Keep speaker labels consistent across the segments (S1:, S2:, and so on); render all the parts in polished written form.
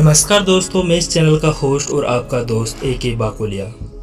S1: नमस्कार दोस्तों, मैं इस चैनल का होस्ट और आपका दोस्त AK बाकुलिया।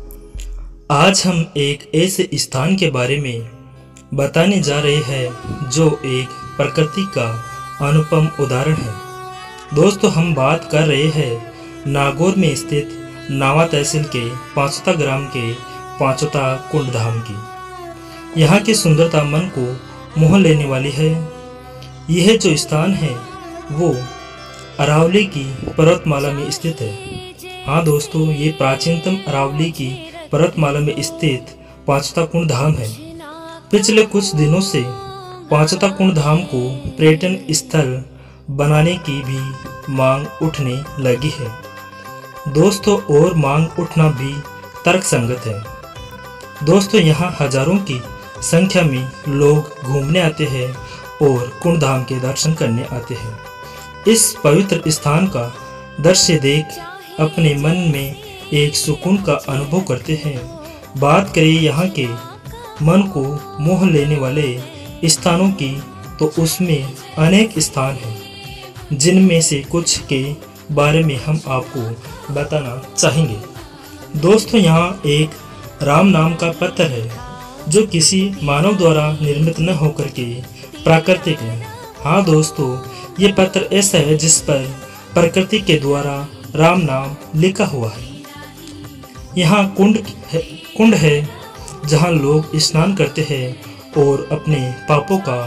S1: आज हम एक ऐसे स्थान के बारे में बताने जा रहे हैं जो एक प्रकृति का अनुपम उदाहरण है। दोस्तों, हम बात कर रहे हैं नागौर में स्थित नावा तहसील के पांचोता ग्राम के पांचोता कुंड धाम की। यहाँ की सुंदरता मन को मोह लेने वाली है। यह जो स्थान है वो अरावली की पर्वतमाला में स्थित है। हाँ दोस्तों, ये प्राचीनतम अरावली की पर्वतमाला में स्थित पांचोता कुंड धाम है। पिछले कुछ दिनों से पांचोता कुंड धाम को पर्यटन स्थल बनाने की भी मांग उठने लगी है। दोस्तों, और मांग उठना भी तर्कसंगत है। दोस्तों, यहाँ हजारों की संख्या में लोग घूमने आते हैं और कुंड धाम के दर्शन करने आते हैं। इस पवित्र स्थान का दृश्य देख अपने मन में एक सुकून का अनुभव करते हैं। बात करें यहाँ के मन को मोह लेने वाले स्थानों की, तो उसमें अनेक स्थान हैं, जिनमें से कुछ के बारे में हम आपको बताना चाहेंगे। दोस्तों, यहाँ एक राम नाम का पत्थर है जो किसी मानव द्वारा निर्मित न होकर के प्राकृतिक है। हाँ दोस्तों, ये पत्थर ऐसा है जिस पर प्रकृति के द्वारा राम नाम लिखा हुआ है। यहाँ कुंड है जहाँ लोग स्नान करते हैं और अपने पापों का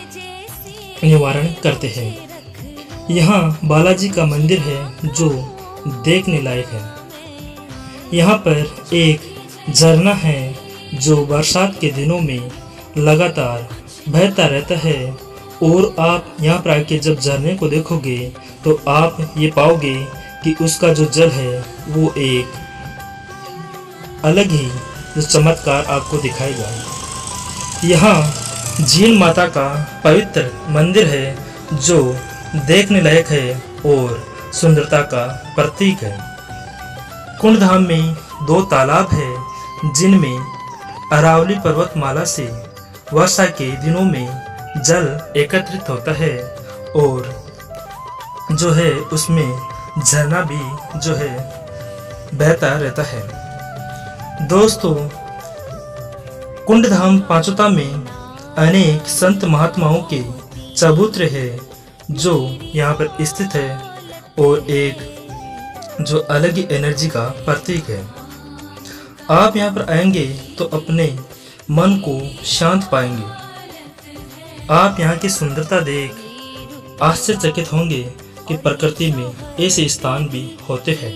S1: निवारण करते हैं। यहाँ बालाजी का मंदिर है जो देखने लायक है। यहाँ पर एक झरना है जो बरसात के दिनों में लगातार बहता रहता है, और आप यहाँ पर आके जब झरने को देखोगे तो आप ये पाओगे कि उसका जो जल है वो एक अलग ही जो चमत्कार आपको दिखाएगा। यहाँ झील माता का पवित्र मंदिर है जो देखने लायक है और सुंदरता का प्रतीक है। कुंड धाम में 2 तालाब है जिनमें अरावली पर्वतमाला से वर्षा के दिनों में जल एकत्रित होता है और जो है उसमें झरना भी जो है बहता रहता है। दोस्तों, कुंड धाम पांचोता में अनेक संत महात्माओं के चबूतरे हैं जो यहाँ पर स्थित है और एक जो अलग ही एनर्जी का प्रतीक है। आप यहाँ पर आएंगे तो अपने मन को शांत पाएंगे। आप यहाँ की सुंदरता देख आश्चर्यचकित होंगे कि प्रकृति में ऐसे स्थान भी होते हैं।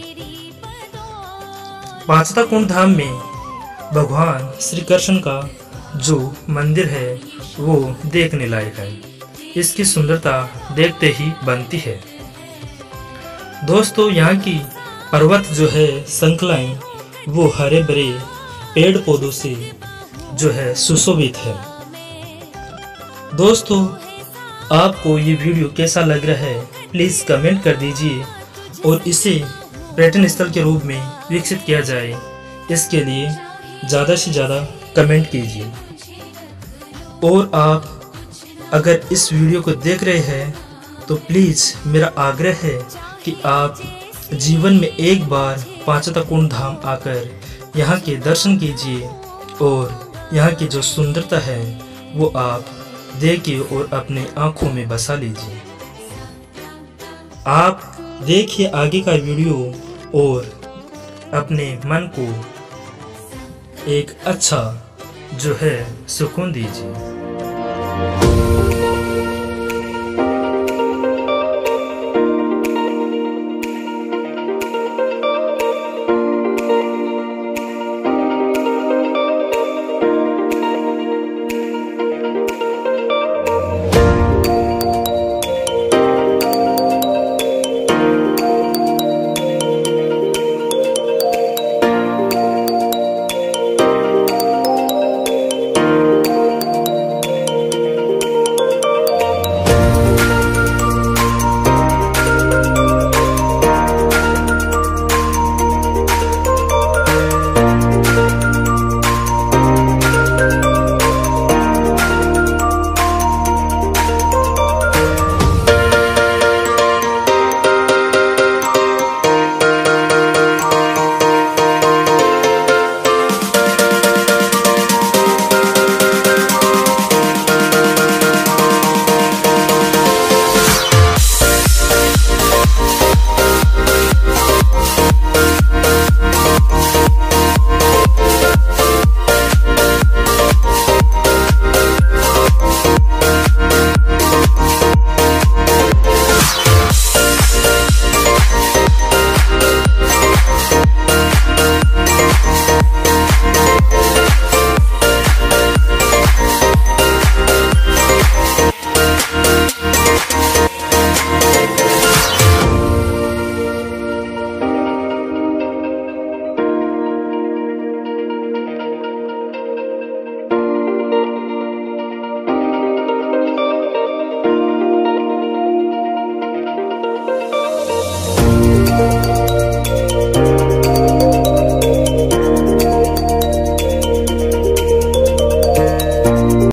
S1: पांचोता कुंड धाम में भगवान श्री कृष्ण का जो मंदिर है वो देखने लायक है। इसकी सुंदरता देखते ही बनती है। दोस्तों, यहाँ की पर्वत जो है श्रृंखलाएं वो हरे भरे पेड़ पौधों से जो है सुशोभित है। दोस्तों, आपको ये वीडियो कैसा लग रहा है प्लीज़ कमेंट कर दीजिए और इसे पर्यटन स्थल के रूप में विकसित किया जाए, इसके लिए ज़्यादा से ज़्यादा कमेंट कीजिए। और आप अगर इस वीडियो को देख रहे हैं तो प्लीज़ मेरा आग्रह है कि आप जीवन में एक बार पांचोता कुंड धाम आकर यहाँ के दर्शन कीजिए और यहाँ की जो सुंदरता है वो आप देखिए और अपने आंखों में बसा लीजिए। आप देखिए आगे का वीडियो और अपने मन को एक अच्छा जो है सुकून दीजिए।